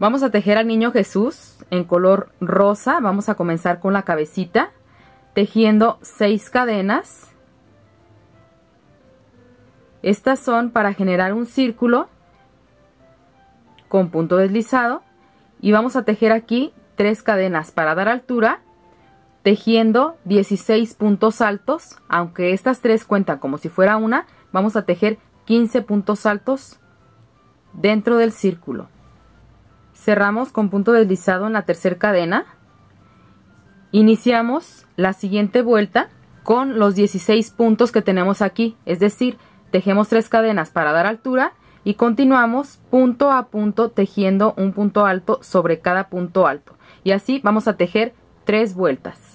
Vamos a tejer al niño Jesús en color rosa. Vamos a comenzar con la cabecita, tejiendo 6 cadenas. Estas son para generar un círculo con punto deslizado, y vamos a tejer aquí 3 cadenas para dar altura, tejiendo 16 puntos altos. Aunque estas 3 cuentan como si fuera una, vamos a tejer 15 puntos altos dentro del círculo. Cerramos con punto deslizado en la tercera cadena. Iniciamos la siguiente vuelta con los 16 puntos que tenemos aquí, es decir, tejemos 3 cadenas para dar altura y continuamos punto a punto tejiendo un punto alto sobre cada punto alto, y así vamos a tejer 3 vueltas.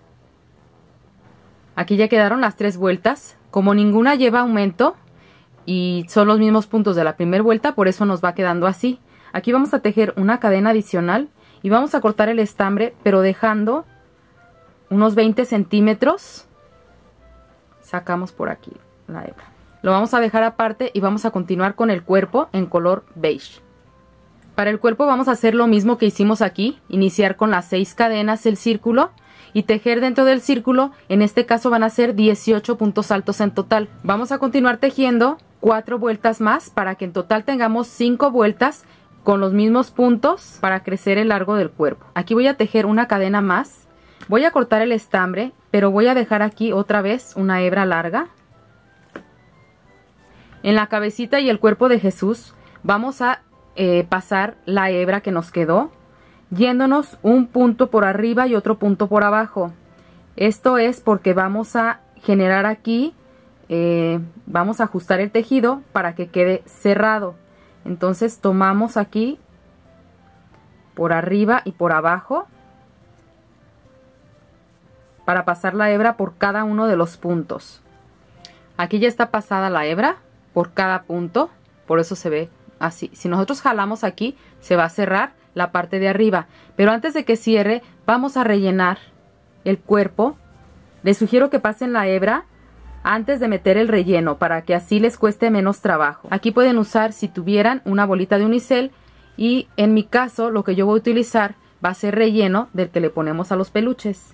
Aquí ya quedaron las 3 vueltas. Como ninguna lleva aumento y son los mismos puntos de la primera vuelta, por eso nos va quedando así. Aquí vamos a tejer una cadena adicional y vamos a cortar el estambre, pero dejando unos 20 centímetros. Sacamos por aquí la hebra. Lo vamos a dejar aparte y vamos a continuar con el cuerpo en color beige. Para el cuerpo vamos a hacer lo mismo que hicimos aquí, iniciar con las 6 cadenas el círculo y tejer dentro del círculo. En este caso van a ser 18 puntos altos en total. Vamos a continuar tejiendo 4 vueltas más para que en total tengamos 5 vueltas con los mismos puntos para crecer el largo del cuerpo. Aquí voy a tejer una cadena más. Voy a cortar el estambre, pero voy a dejar aquí otra vez una hebra larga. En la cabecita y el cuerpo de Jesús vamos a pasar la hebra que nos quedó, yéndonos un punto por arriba y otro punto por abajo. Esto es porque vamos a generar aquí, vamos a ajustar el tejido para que quede cerrado. Entonces tomamos aquí por arriba y por abajo para pasar la hebra por cada uno de los puntos. Aquí ya está pasada la hebra por cada punto, por eso se ve así. Si nosotros jalamos aquí, se va a cerrar la parte de arriba, pero antes de que cierre vamos a rellenar el cuerpo. Les sugiero que pasen la hebra antes de meter el relleno para que así les cueste menos trabajo. Aquí pueden usar, si tuvieran, una bolita de unicel, y en mi caso lo que yo voy a utilizar va a ser relleno del que le ponemos a los peluches.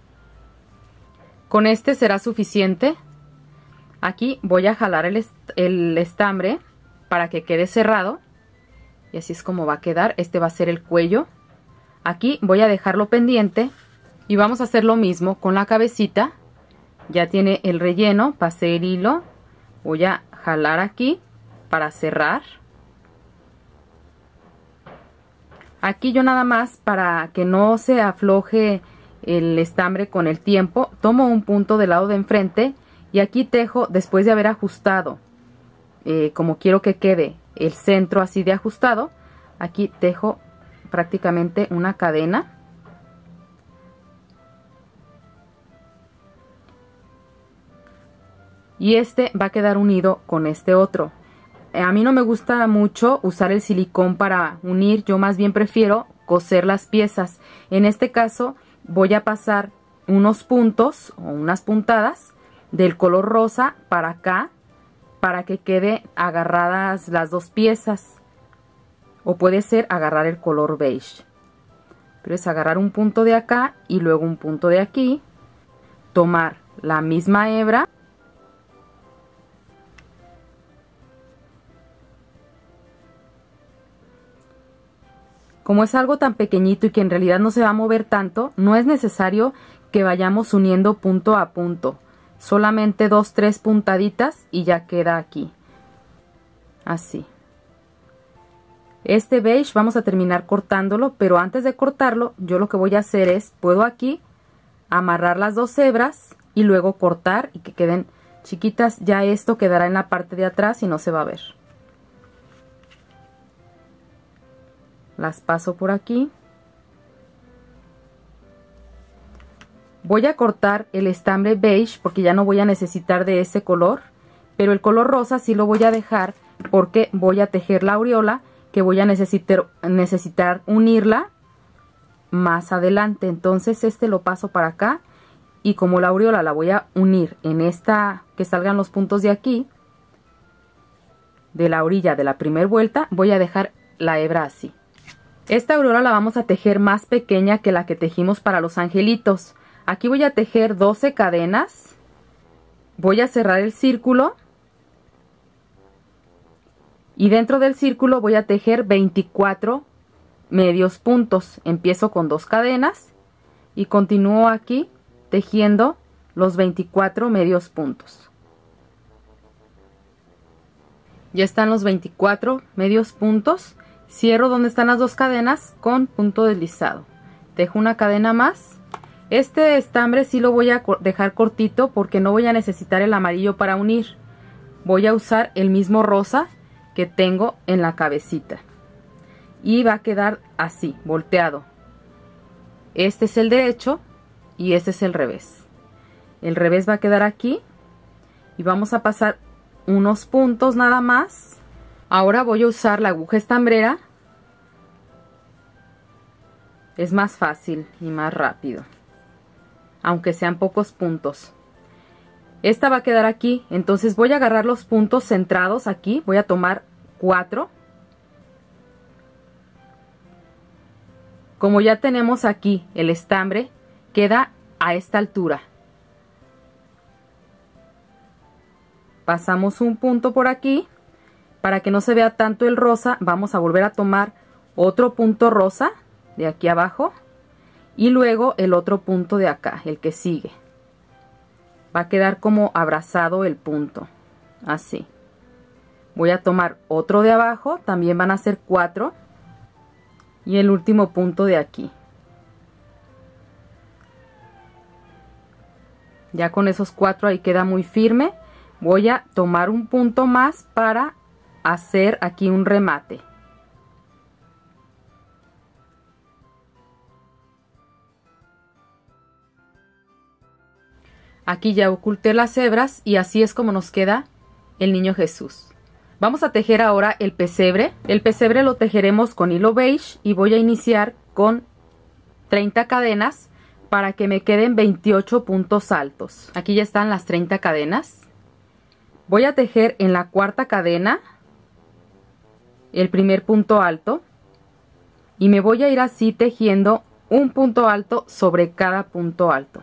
Con este será suficiente. Aquí voy a jalar el estambre para que quede cerrado, y así es como va a quedar. Este va a ser el cuello. Aquí voy a dejarlo pendiente y vamos a hacer lo mismo con la cabecita. Ya tiene el relleno, pasé el hilo, voy a jalar aquí para cerrar. Aquí yo nada más, para que no se afloje el estambre con el tiempo, tomo un punto del lado de enfrente y aquí tejo, después de haber ajustado, como quiero que quede el centro así de ajustado, aquí tejo prácticamente una cadena. Y este va a quedar unido con este otro. A mí no me gusta mucho usar el silicón para unir, yo más bien prefiero coser las piezas. En este caso voy a pasar unos puntos o unas puntadas del color rosa para acá, para que quede agarradas las dos piezas, o puede ser agarrar el color beige, pero es agarrar un punto de acá y luego un punto de aquí, tomar la misma hebra como es algo tan pequeñito y que en realidad no se va a mover tanto, no es necesario que vayamos uniendo punto a punto, solamente 2-3 puntaditas y ya queda aquí, así. Este beige vamos a terminar cortándolo, pero antes de cortarlo yo lo que voy a hacer es, puedo aquí amarrar las 2 hebras y luego cortar y que queden chiquitas. Ya esto quedará en la parte de atrás y no se va a ver. Las paso por aquí. Voy a cortar el estambre beige porque ya no voy a necesitar de ese color, pero el color rosa sí lo voy a dejar porque voy a tejer la aureola, que voy a necesitar unirla más adelante. Entonces este lo paso para acá, y como la aureola la voy a unir en esta, que salgan los puntos de aquí, de la orilla de la primera vuelta, voy a dejar la hebra así. Esta aurora la vamos a tejer más pequeña que la que tejimos para los angelitos. Aquí voy a tejer 12 cadenas. Voy a cerrar el círculo. Y dentro del círculo voy a tejer 24 medios puntos. Empiezo con 2 cadenas y continúo aquí tejiendo los 24 medios puntos. Ya están los 24 medios puntos. Cierro donde están las 2 cadenas con punto deslizado. Tejo una cadena más. Este estambre sí lo voy a dejar cortito porque no voy a necesitar el amarillo para unir. Voy a usar el mismo rosa que tengo en la cabecita. Y va a quedar así, volteado. Este es el derecho y este es el revés. El revés va a quedar aquí. Y vamos a pasar unos puntos nada más. Ahora voy a usar la aguja estambrera. Es más fácil y más rápido, aunque sean pocos puntos. Esta va a quedar aquí, entonces voy a agarrar los puntos centrados aquí. Voy a tomar 4. Como ya tenemos aquí el estambre, queda a esta altura. Pasamos un punto por aquí. Para que no se vea tanto el rosa, vamos a volver a tomar otro punto rosa de aquí abajo y luego el otro punto de acá, el que sigue. Va a quedar como abrazado el punto, así. Voy a tomar otro de abajo, también van a ser 4 y el último punto de aquí. Ya con esos 4 ahí queda muy firme. Voy a tomar un punto más para hacer aquí un remate. Aquí ya oculté las hebras y así es como nos queda el niño Jesús. Vamos a tejer ahora el pesebre. El pesebre lo tejeremos con hilo beige y voy a iniciar con 30 cadenas para que me queden 28 puntos altos. Aquí ya están las 30 cadenas. Voy a tejer en la cuarta cadena el primer punto alto y me voy a ir así tejiendo un punto alto sobre cada punto alto.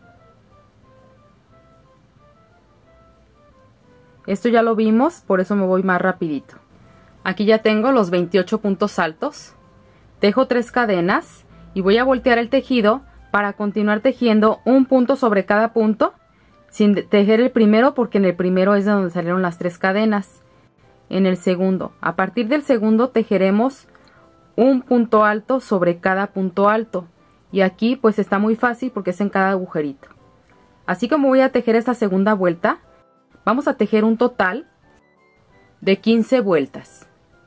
Esto ya lo vimos, por eso me voy más rapidito. Aquí ya tengo los 28 puntos altos. Tejo 3 cadenas y voy a voltear el tejido para continuar tejiendo un punto sobre cada punto sin tejer el primero, porque en el primero es de donde salieron las 3 cadenas. En el segundo, a partir del segundo tejeremos un punto alto sobre cada punto alto. Y aquí pues está muy fácil porque es en cada agujerito. Así como voy a tejer esta segunda vuelta, vamos a tejer un total de 15 vueltas.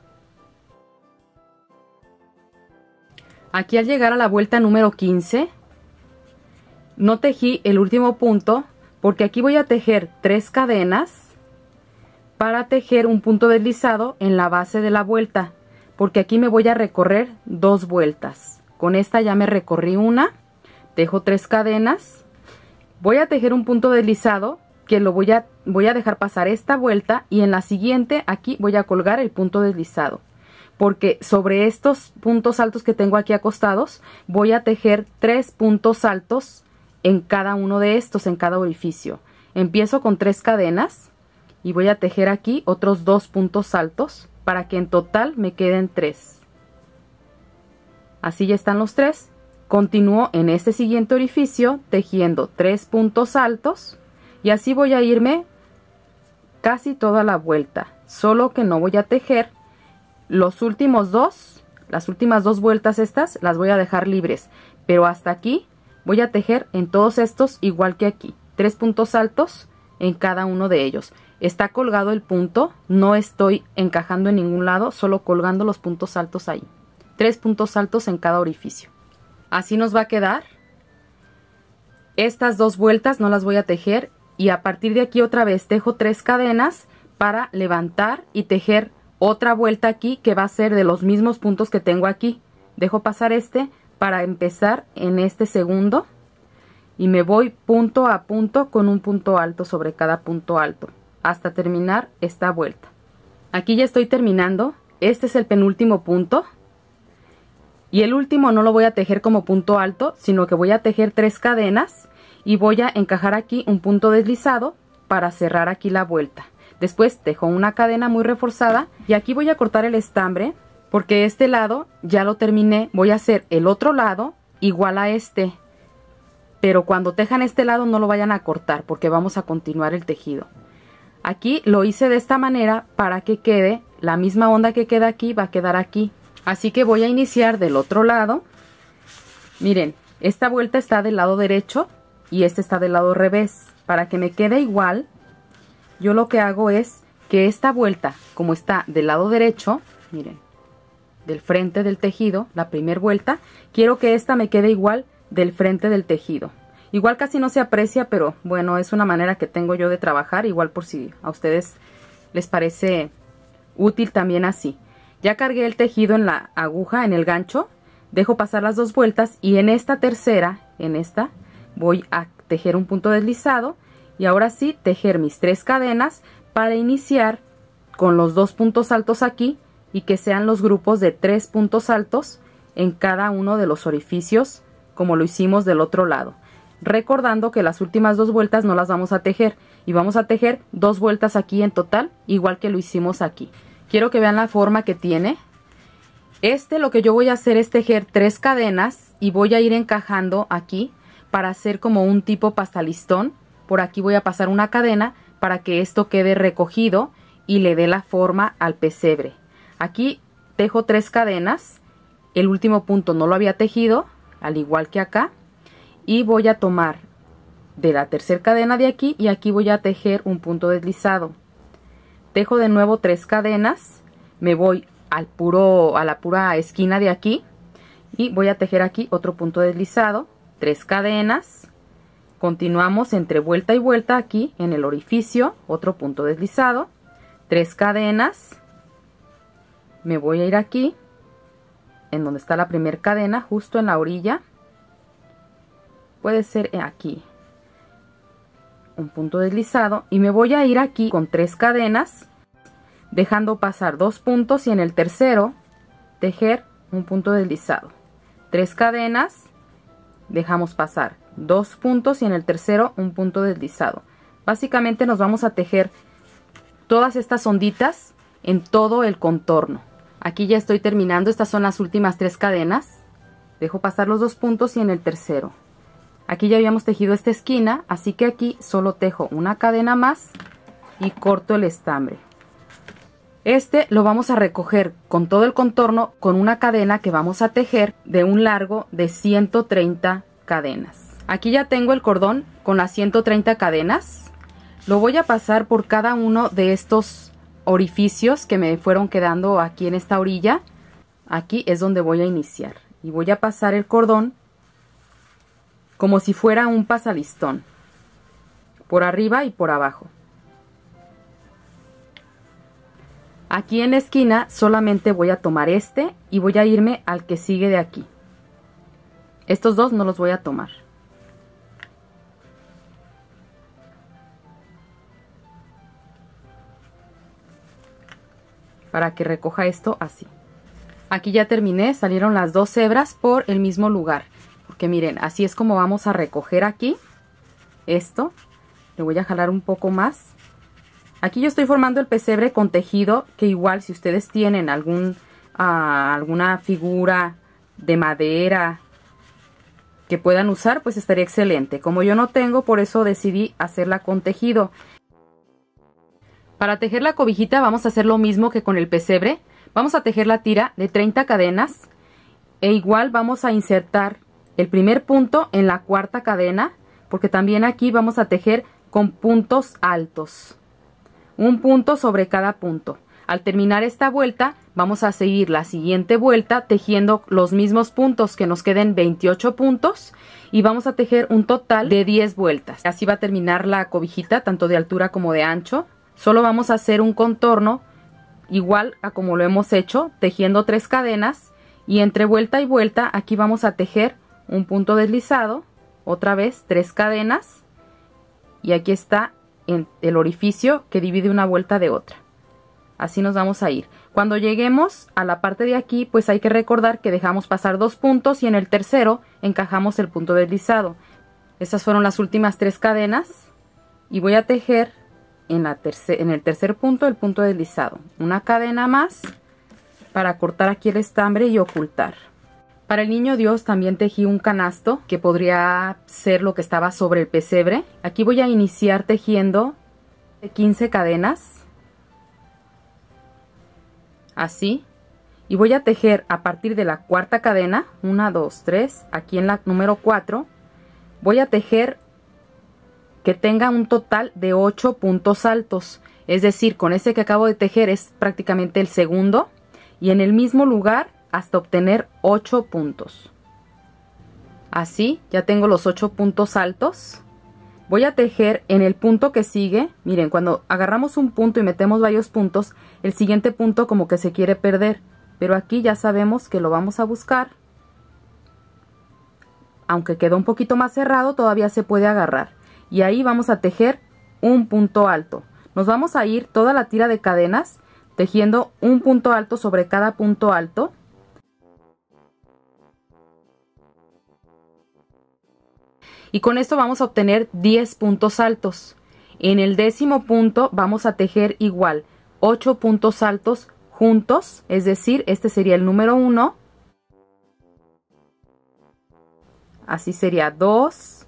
Aquí al llegar a la vuelta número 15, no tejí el último punto porque aquí voy a tejer 3 cadenas para tejer un punto deslizado en la base de la vuelta, porque aquí me voy a recorrer 2 vueltas. Con esta ya me recorrí una, tejo 3 cadenas, voy a tejer un punto deslizado que lo voy a dejar pasar esta vuelta y en la siguiente aquí voy a colgar el punto deslizado, porque sobre estos puntos altos que tengo aquí acostados voy a tejer 3 puntos altos en cada uno de estos, en cada orificio. Empiezo con 3 cadenas y voy a tejer aquí otros 2 puntos altos para que en total me queden 3. Así ya están los 3. Continúo en este siguiente orificio tejiendo 3 puntos altos y así voy a irme casi toda la vuelta, solo que no voy a tejer los últimos 2, las últimas 2 vueltas estas las voy a dejar libres, pero hasta aquí voy a tejer en todos estos igual que aquí, 3 puntos altos en cada uno de ellos. Está colgado el punto, no estoy encajando en ningún lado, solo colgando los puntos altos ahí. 3 puntos altos en cada orificio. Así nos va a quedar. Estas 2 vueltas no las voy a tejer y a partir de aquí otra vez tejo 3 cadenas para levantar y tejer otra vuelta aquí que va a ser de los mismos puntos que tengo aquí. Dejo pasar este para empezar en este segundo y me voy punto a punto con un punto alto sobre cada punto alto hasta terminar esta vuelta. Aquí ya estoy terminando. Este es el penúltimo punto Y el último no lo voy a tejer como punto alto, sino que voy a tejer 3 cadenas y voy a encajar aquí un punto deslizado para cerrar aquí la vuelta. Después tejo una cadena muy reforzada y aquí voy a cortar el estambre porque este lado ya lo terminé. Voy a hacer el otro lado igual a este, pero cuando tejan este lado no lo vayan a cortar porque vamos a continuar el tejido. Aquí lo hice de esta manera para que quede la misma onda que queda aquí, va a quedar aquí. Así que voy a iniciar del otro lado. Miren, esta vuelta está del lado derecho y este está del lado revés. Para que me quede igual, yo lo que hago es que esta vuelta, como está del lado derecho, miren, del frente del tejido, la primera vuelta, quiero que esta me quede igual del frente del tejido. Igual casi no se aprecia, pero bueno, es una manera que tengo yo de trabajar, igual por si a ustedes les parece útil también así. Ya cargué el tejido en la aguja, en el gancho, dejo pasar las 2 vueltas y en esta tercera, en esta, voy a tejer un punto deslizado y ahora sí tejer mis 3 cadenas para iniciar con los 2 puntos altos aquí y que sean los grupos de 3 puntos altos en cada uno de los orificios como lo hicimos del otro lado. Recordando que las últimas 2 vueltas no las vamos a tejer y vamos a tejer 2 vueltas aquí en total, igual que lo hicimos aquí. Quiero que vean la forma que tiene. Lo que yo voy a hacer es tejer 3 cadenas y voy a ir encajando aquí para hacer como un tipo pastalistón. Por aquí voy a pasar una cadena para que esto quede recogido y le dé la forma al pesebre. Aquí tejo 3 cadenas. El último punto no lo había tejido, al igual que acá. Y voy a tomar de la tercera cadena de aquí y aquí voy a tejer un punto deslizado. Tejo de nuevo 3 cadenas, me voy a la pura esquina de aquí y voy a tejer aquí otro punto deslizado, 3 cadenas, continuamos entre vuelta y vuelta aquí en el orificio, otro punto deslizado, 3 cadenas, me voy a ir aquí en donde está la primera cadena, justo en la orilla, puede ser aquí, un punto deslizado y me voy a ir aquí con 3 cadenas dejando pasar 2 puntos y en el tercero tejer un punto deslizado, 3 cadenas, dejamos pasar 2 puntos y en el tercero un punto deslizado. Básicamente nos vamos a tejer todas estas onditas en todo el contorno. Aquí ya estoy terminando, estas son las últimas 3 cadenas, dejo pasar los 2 puntos y en el tercero. Aquí ya habíamos tejido esta esquina, así que aquí solo tejo una cadena más y corto el estambre. Lo vamos a recoger con todo el contorno con una cadena que vamos a tejer de un largo de 130 cadenas. Aquí ya tengo el cordón con las 130 cadenas. Lo voy a pasar por cada uno de estos orificios que me fueron quedando aquí en esta orilla. Aquí es donde voy a iniciar y voy a pasar el cordón como si fuera un pasalistón, por arriba y por abajo. Aquí en la esquina solamente voy a tomar y voy a irme al que sigue de aquí. Estos 2 no los voy a tomar. Para que recoja esto así. Aquí ya terminé, salieron las 2 hebras por el mismo lugar. Porque miren, así es como vamos a recoger aquí esto. Le voy a jalar un poco más. Aquí yo estoy formando el pesebre con tejido, que igual si ustedes tienen alguna figura de madera que puedan usar, pues estaría excelente. Como yo no tengo, por eso decidí hacerla con tejido. Para tejer la cobijita vamos a hacer lo mismo que con el pesebre. Vamos a tejer la tira de 30 cadenas e igual vamos a insertar el primer punto en la 4ª cadena, porque también aquí vamos a tejer con puntos altos. Un punto sobre cada punto. Al terminar esta vuelta, vamos a seguir la siguiente vuelta tejiendo los mismos puntos, que nos queden 28 puntos, y vamos a tejer un total de 10 vueltas. Así va a terminar la cobijita, tanto de altura como de ancho. Solo vamos a hacer un contorno igual a como lo hemos hecho, tejiendo 3 cadenas, y entre vuelta y vuelta aquí vamos a tejer un punto deslizado, otra vez 3 cadenas, y aquí está en el orificio que divide una vuelta de otra. Así nos vamos a ir. Cuando lleguemos a la parte de aquí, pues hay que recordar que dejamos pasar 2 puntos y en el tercero encajamos el punto deslizado. Estas fueron las últimas 3 cadenas y voy a tejer en el tercer punto el punto deslizado. Una cadena más para cortar aquí el estambre y ocultar. Para el niño Dios también tejí un canasto que podría ser lo que estaba sobre el pesebre. Aquí voy a iniciar tejiendo 15 cadenas. Así, y voy a tejer a partir de la cuarta cadena, 1, 2, 3, aquí en la número 4, voy a tejer que tenga un total de 8 puntos altos, es decir, con ese que acabo de tejer es prácticamente el segundo, y en el mismo lugar hasta obtener 8 puntos. Así, ya tengo los 8 puntos altos. Voy a tejer en el punto que sigue. Miren, cuando agarramos un punto y metemos varios puntos, el siguiente punto como que se quiere perder. Pero aquí ya sabemos que lo vamos a buscar. Aunque quedó un poquito más cerrado, todavía se puede agarrar. Y ahí vamos a tejer un punto alto. Nos vamos a ir toda la tira de cadenas tejiendo un punto alto sobre cada punto alto. Y con esto vamos a obtener 10 puntos altos. En el 10º punto vamos a tejer igual 8 puntos altos juntos, es decir, este sería el número 1. Así sería 2.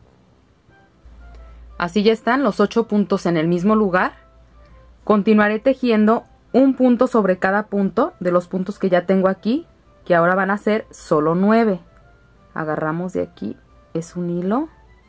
Así ya están los 8 puntos en el mismo lugar. Continuaré tejiendo un punto sobre cada punto de los puntos que ya tengo aquí, que ahora van a ser solo 9. Agarramos de aquí. Es un hilo.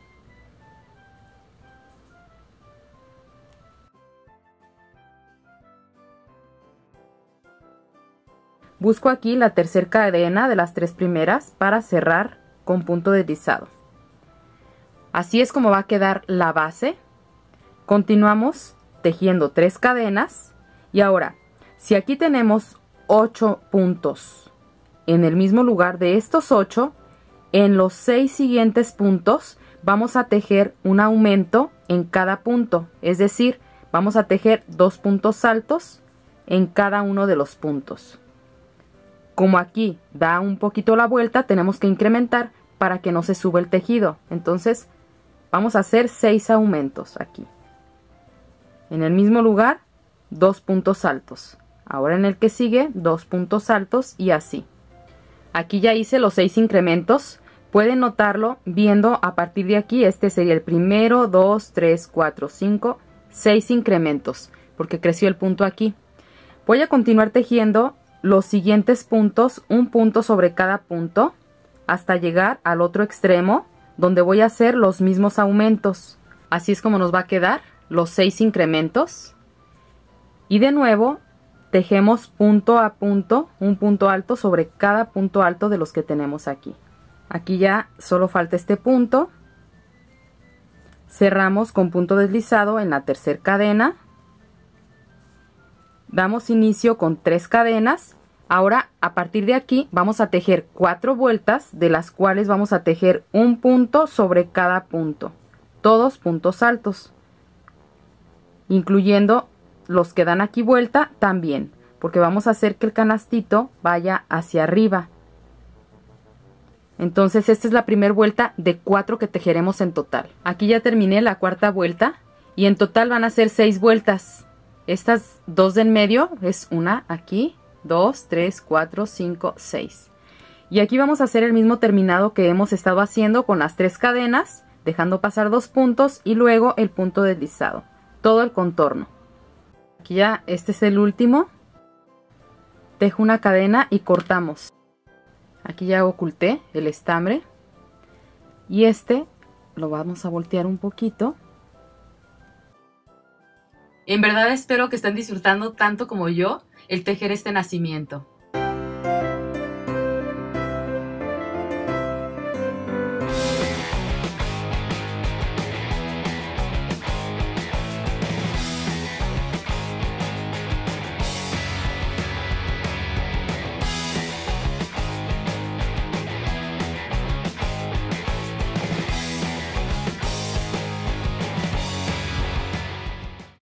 Busco aquí la tercera cadena de las 3 primeras para cerrar con punto deslizado. Así es como va a quedar la base. Continuamos tejiendo 3 cadenas y ahora, si aquí tenemos 8 puntos en el mismo lugar de estos 8, en los 6 siguientes puntos vamos a tejer un aumento en cada punto, es decir, vamos a tejer 2 puntos altos en cada uno de los puntos. Como aquí da un poquito la vuelta, tenemos que incrementar para que no se suba el tejido. Entonces vamos a hacer 6 aumentos aquí. En el mismo lugar, 2 puntos altos. Ahora en el que sigue, 2 puntos altos y así. Aquí ya hice los 6 incrementos. Pueden notarlo viendo a partir de aquí, este sería el primero, 2, 3, 4, 5, 6 incrementos, porque creció el punto aquí. Voy a continuar tejiendo los siguientes puntos, un punto sobre cada punto, hasta llegar al otro extremo, donde voy a hacer los mismos aumentos. Así es como nos va a quedar los 6 incrementos. Y de nuevo, tejemos punto a punto, un punto alto sobre cada punto alto de los que tenemos aquí. Aquí ya solo falta este punto. Cerramos con punto deslizado en la tercera cadena. Damos inicio con 3 cadenas. Ahora a partir de aquí vamos a tejer 4 vueltas, de las cuales vamos a tejer un punto sobre cada punto. Todos puntos altos. Incluyendo los que dan aquí vuelta también, porque vamos a hacer que el canastito vaya hacia arriba. Entonces esta es la primera vuelta de 4 que tejeremos en total. Aquí ya terminé la cuarta vuelta y en total van a ser 6 vueltas. Estas 2 de en medio es una aquí, 2, 3, 4, 5, 6. Y aquí vamos a hacer el mismo terminado que hemos estado haciendo con las 3 cadenas, dejando pasar 2 puntos y luego el punto deslizado. Todo el contorno. Aquí ya este es el último. Tejo una cadena y cortamos. Aquí ya oculté el estambre y este lo vamos a voltear un poquito. En verdad espero que estén disfrutando tanto como yo el tejer este nacimiento.